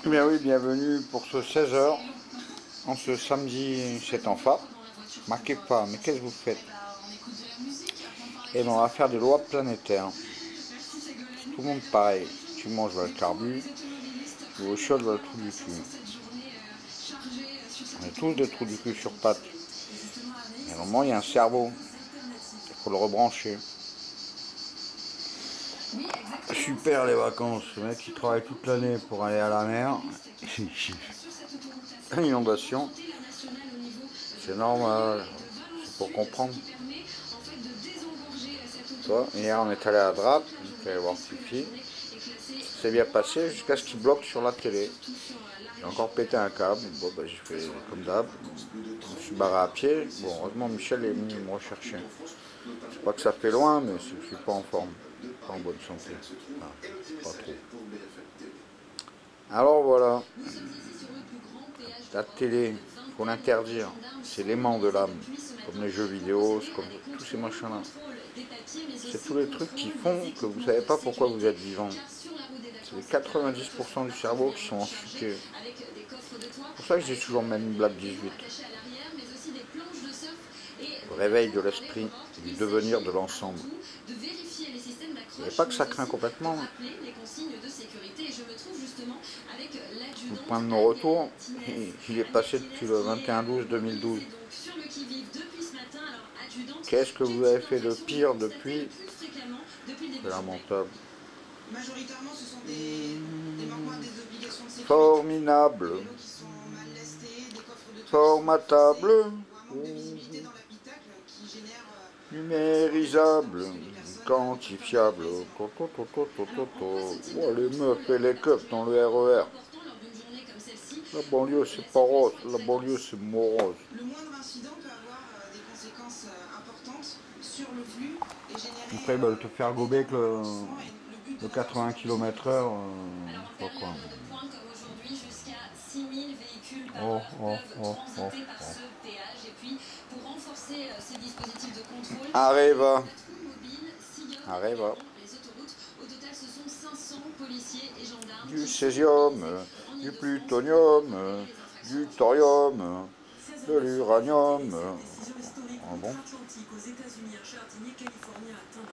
Bien oui, bienvenue pour ce 16h, en ce samedi 7 en fa. Marquez pas, mais qu'est-ce que vous faites? Et ben on va faire des lois planétaires. Tout le monde pareil. Tu manges le carbu, tu au chaud le trou du cul. On est tous des trous du cul sur pattes. Et à un moment, il y a un cerveau. Il faut le rebrancher. Super les vacances. Le mec qui travaille toute l'année pour aller à la mer. Inondation. C'est normal. C'est pour comprendre. Toi, hier on est allé à Drape, on est allé voir Fifi. C'est bien passé jusqu'à ce qu'il bloque sur la télé. J'ai encore pété un câble. Bon, bah, j'ai fait comme d'hab. Je me suis barré à pied. Bon, heureusement Michel est venu me rechercher. Je crois que ça fait loin, mais je ne suis pas en forme, pas en bonne santé. Ah, pas trop. Alors voilà, la télé, il faut l'interdire. C'est l'aimant de l'âme, comme les jeux vidéo, comme tous ces machins-là. C'est tous les trucs qui font que vous ne savez pas pourquoi vous êtes vivant. C'est les 90% du cerveau qui sont ensuite. C'est pour ça que j'ai toujours même une blague 18. Le réveil de l'esprit, du devenir de l'ensemble. Il n'y a pas que ça craint complètement. Le point de non-retour, il est passé depuis le 21/12/2012. Qu'est-ce que vous avez fait de pire depuis? C'est lamentable. Formidable. Formatable. Numérisable. Quantifiable. Oh, les meufs et les keufs dans le RER. La banlieue c'est pas rose, la banlieue c'est morose. Le moindre incident peut avoir des conséquences importantes sur le flux et générer. Après ils veulent te faire gober avec le 80 km/h. Je sais pas quoi. Oh, oh, oh, oh, oh. Areva. Areva. Du césium, du plutonium, du thorium, de l'uranium. Ah bon?